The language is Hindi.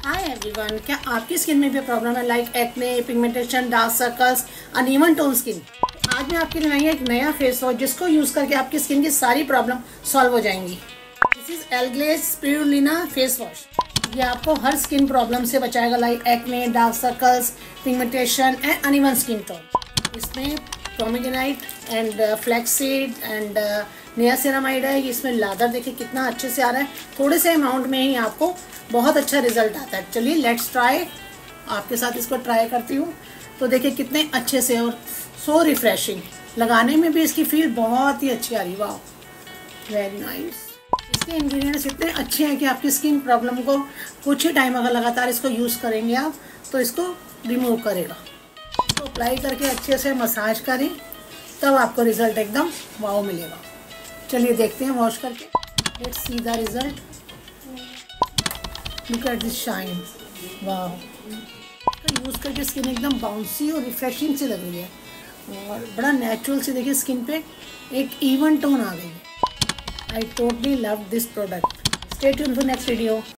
हाय एवरीवन, क्या आपकी स्किन में भी प्रॉब्लम है like acne, pigmentation, dark circles, uneven tone skin? आज मैं आपके लिए लाई एक नया फेस वॉश जिसको यूज करके आपकी स्किन की सारी प्रॉब्लम सॉल्व हो जाएंगी। This is Elglaze spirulina face wash. ये आपको हर स्किन प्रॉब्लम से बचाएगा like acne, dark circles, pigmentation and uneven skin tone. इसमें pomegranate and flaxseed and niacinamide है। इसमें लादर देखिए कितना अच्छे से आ रहा है। थोड़े से अमाउंट में ही आपको बहुत अच्छा रिजल्ट आता है। चलिए लेट्स ट्राई, आपके साथ इसको ट्राई करती हूँ। तो देखिए कितने अच्छे से और सो रिफ्रेशिंग, लगाने में भी इसकी फील बहुत ही अच्छी आ रही है। वाह, वेरी नाइस। इसके इंग्रेडिएंट्स इतने अच्छे हैं कि आपकी स्किन प्रॉब्लम को कुछ ही टाइम अगर लगातार इसको यूज़ करेंगे आप तो इसको रिमूव करेगा। इसको अप्लाई करके अच्छे से मसाज करें, तब आपको रिजल्ट एकदम वाव मिलेगा। चलिए देखते हैं वॉश करके। Let's see the result. Look at this shine, वाह। इसका यूज़ करके स्किन एकदम बाउंसी और रिफ्रेशिंग सी लग रही है और बड़ा नेचुरल से देखिए स्किन पे एक इवन टोन आ गई है। I totally love this product. Stay tuned for next video.